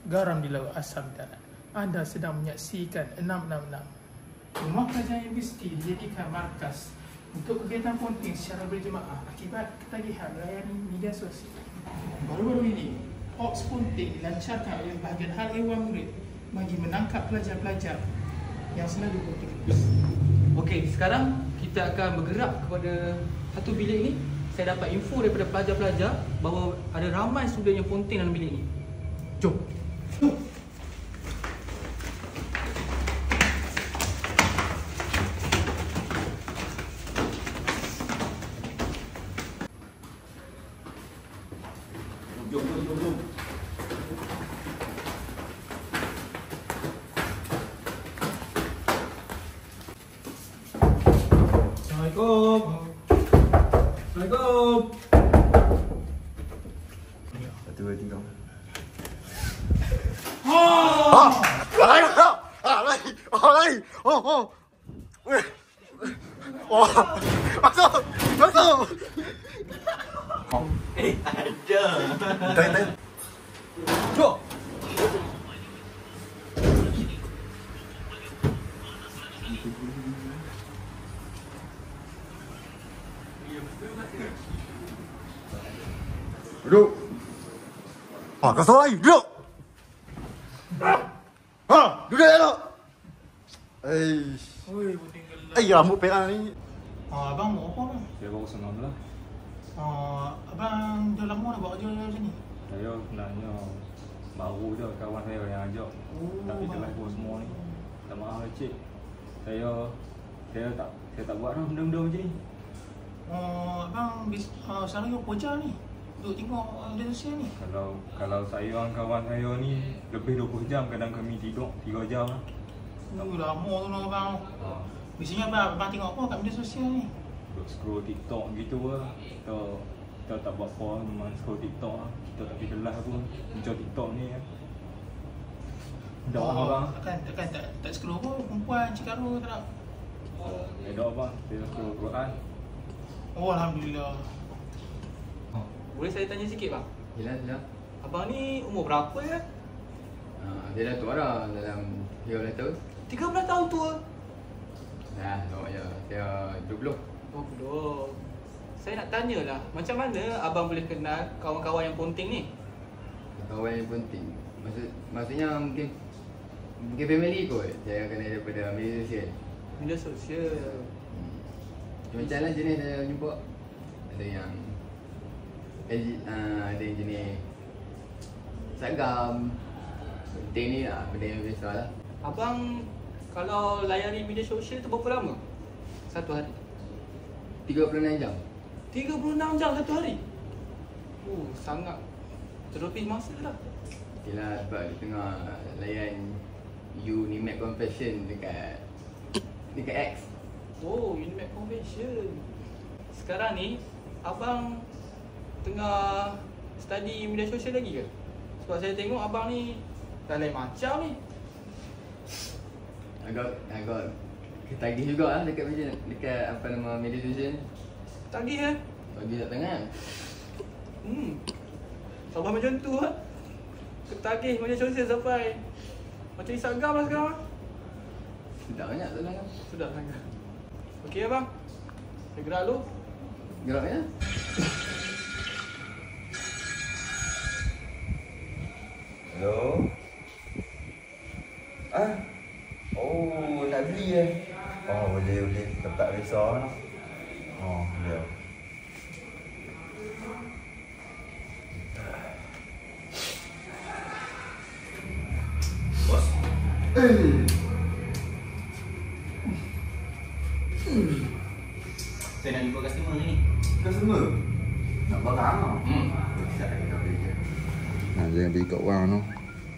garam di laut, asam di darat. Anda sedang menyaksikan 666. Rumah Pelajar Universiti dijadikan markas untuk kegiatan ponting secara berjemaah akibat ketagihan layani media sosial. Baru-baru ini, Ops ponting dilancarkan oleh bahagian hal ehwal murid bagi menangkap pelajar-pelajar yang selalu ponting. Okey, sekarang kita akan bergerak kepada satu bilik ni. Saya dapat info daripada pelajar-pelajar bahawa ada ramai student yang ponting dalam bilik ni. Jom. Jom. Assalamualaikum. Assalamualaikum. Satu dua tiga. Masuk. Ada. Jom. Duduk. Kau salah lagi. Duduk. Duduk elok. Oi, ponting gelap. Rambut perak ni. Abang mau apa bang? Saya baru senang lah. Abang dah lama dah buat kerja sini? Saya sebenarnya baru je kawan saya yang ajak. Tapi telah pun semua ni. Tak maaf lah cik. Saya tak buat dah benda-benda macam ni. Abang selalu yang pojal ni? Duk tengok media sosial ni? Kalau saya dengan kawan saya ni lebih 20 jam, kadang kami tidur 3 jam lah. Lama tu lah abang. Biasanya abang tengok apa kat media sosial ni? Duk scroll TikTok gitu lah. Kita tak buat apa, memang scroll TikTok lah. Kita tak pergi kelas pun, macam TikTok ni lah. Dah abang. Takkan tak scroll apa? Perempuan Cikaru tak nak? Dah abang, saya scroll Quran. Alhamdulillah. Boleh saya tanya sikit bang? Sila. Abang ni umur berapa ya? Dia dah tua dah dalam 13 tahun. 13 tahun tua? Dah, ya. Dia 20. Oh, saya nak tanyalah, macam mana abang boleh kenal kawan-kawan yang ponting ni? Kawan yang penting. Maksudnya mungkin family kot. Saya kenal daripada media sosial. Media sosial. Macam lah jenis saya jumpa. Ada yang jenis Instagram. Penting ni lah, benda yang biasa lah. Abang kalau layari media sosial tu berapa lama? Satu hari? 36 jam. 36 jam satu hari? Sangat terlebih masa lah. Yelah, sebab dia tengah layan Unimed Confession dekat X. Unimed Convention. Sekarang ni abang tengah study media sosial lagi ke? Sebab saya tengok abang ni dah lain macam ni. Agak ketagih juga lah dekat media sosial ni. Tagih Tagih tak tangan. Sabar macam tu lah. Ketagih media sosial sampai macam Instagram lah sekarang. Sudah banyak tak tangan. Sudah sangat. Okey abang, saya gerak dulu. Gerak ya? Hello. Nak beli boleh. Tempat resort. Ya. Bos. Saya nak jumpa customer ni. Customer? Nak barang lah? Jangan beli kat orang tu.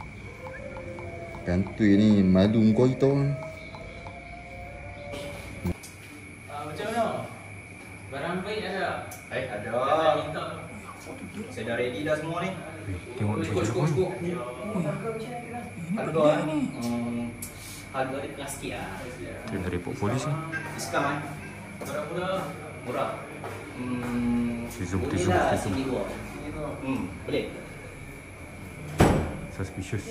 Kantui ni malu kau itu. Macam mana? Barang baik ada? Ada. Saya dah ready dah semua ni. Cukup. Harga ni. Harga dia kelas sikit lah. Dia report polis ni. Diskaun. Murah. Zoom. Boleh. suspicious.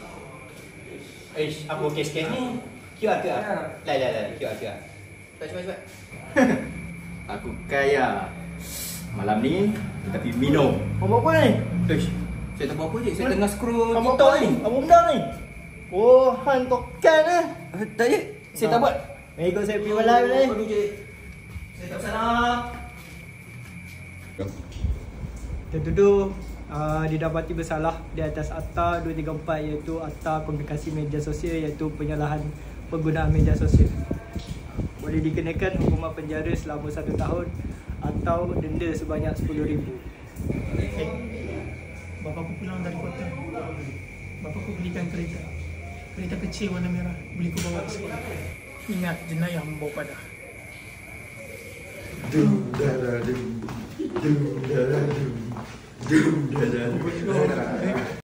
Apa kes-kes ni? QR. Lai. QR. Cepat. Aku kaya. Malam ni kita pergi minum. Apa apa ni? Saya tak buat apa je. Saya tengah scroll Apa TikTok ni. Apa benda ni? Oh, hang tokan ah. Tak je. Saya tak buat. Mari ikut saya pergi malam ni. Aduh je. Saya tak salah. Tertuduh didapati bersalah di atas Akta 234 iaitu Akta Komunikasi Media Sosial iaitu penyalahan penggunaan media sosial. Boleh dikenakan hukuman penjara selama 1 tahun atau denda sebanyak RM10,000. Bapakku pulang dari kota. Bapakku belikan kereta. Kereta kecil warna merah. Boleh ku bawa ke sekolah. Ingat, jenayah membawa padah. Dum da da dum. Dum da da dum. Dum da da dum.